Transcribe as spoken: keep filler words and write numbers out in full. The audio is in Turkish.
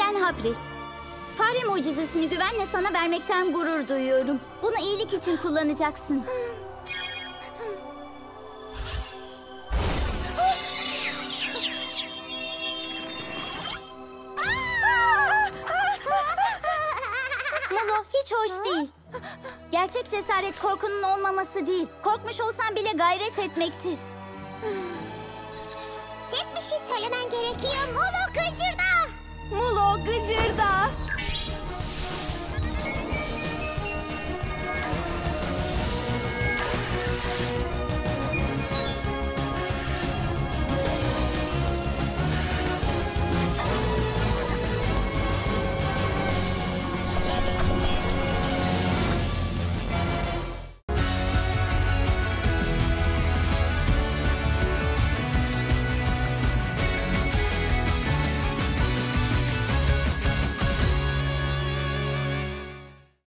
Ben Hapri. Fare mucizesini güvenle sana vermekten gurur duyuyorum. Bunu iyilik için kullanacaksın. Molo, hiç hoş değil. Gerçek cesaret korkunun olmaması değil. Korkmuş olsan bile gayret etmektir. Tek bir şey söylemen gerekiyor. Molo gıcırda. Mulo gıcırda.